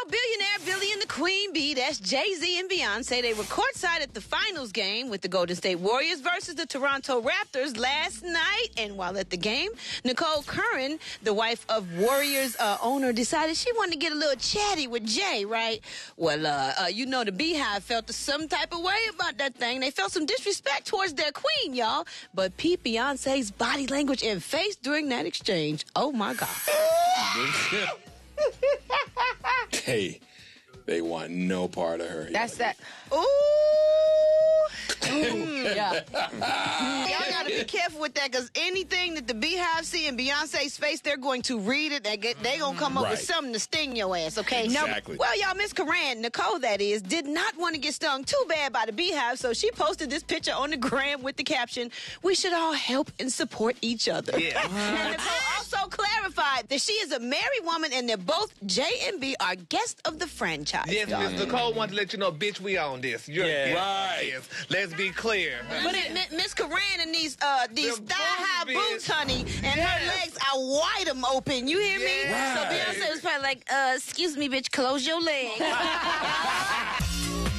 billionaire Billy and the Queen Bee, that's Jay-Z and Beyonce, they were courtside at the finals game with the Golden State Warriors versus the Toronto Raptors last night. And while at the game, Nicole Curran, the wife of Warriors owner, decided she wanted to get a little chatty with Jay, right? Well, you know the Beehive felt some type of way about that thing. They felt some disrespect towards their queen, y'all. But peep Beyonce's body language and face during that exchange. Oh, my God. They want no part of her. That's that. Ooh. Yeah. Y'all gotta be careful with that, because anything that the Beehive see in Beyonce's face, they're going to read it. They gonna come up with something to sting your ass, okay? Exactly. Well, y'all, Miss Coran, Nicole that is, did not want to get stung too bad by the Beehive, so she posted this picture on the gram with the caption, "We should all help and support each other." Yeah. And Nicole also clarified that she is a married woman and that both J and B are guests of the franchise. Yes, Miss Nicole wanted to let you know, bitch, we on this. You're right. Yes. Let's be clear. But Miss Coran and these thigh-high boots, honey, and her legs are wide open. You hear me? Right. So Beyonce was probably like, excuse me, bitch, close your legs.